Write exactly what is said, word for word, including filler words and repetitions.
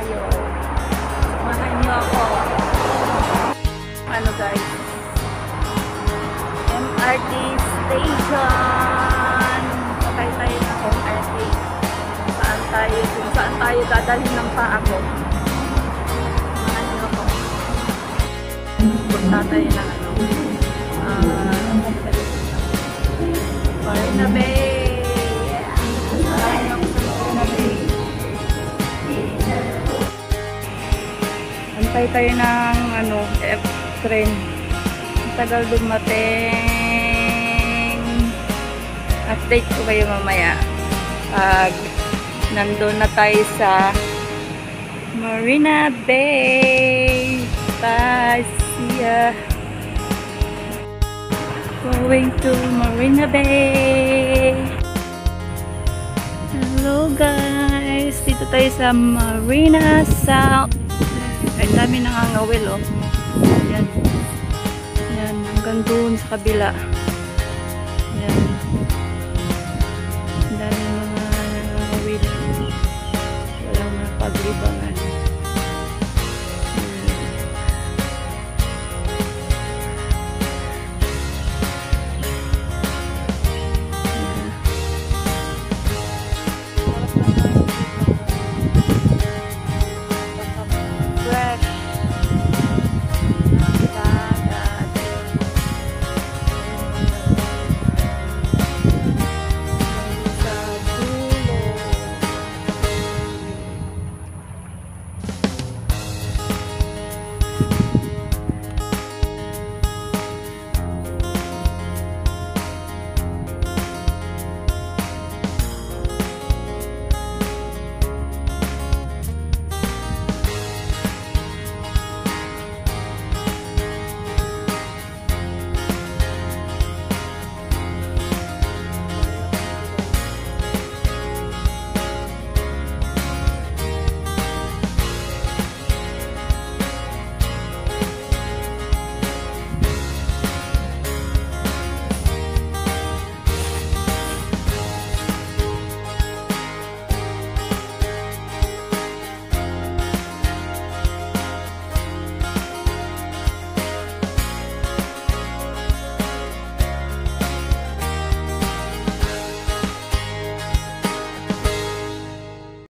tayo. Samahan niyo ako. Ano guys? M R T station. Sakay tayo ng M R T. Saan tayo? Kung saan tayo dadalhin ng paa ko. Samahan niyo ako. Punta tayo ng ano. Ah, Marina Bay. Samahan niyo ako sa Marina Bay. Antay tayo ng ano, F-train. Tagal dumating. Update ko kayo mamaya pag nandun na tayo sa Marina Bay. Bye, see ya. Going to Marina Bay. Hello guys, dito tayo sa Marina South. Ay, dami nangangawil oh. Yan. Yan, hanggang doon sa kabila.